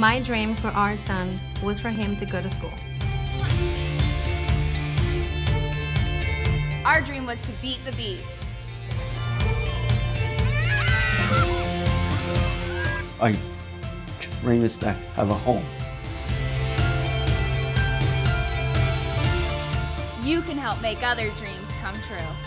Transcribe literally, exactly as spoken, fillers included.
My dream for our son was for him to go to school. Our dream was to beat the beast. My dream is to have a home. You can help make other dreams come true.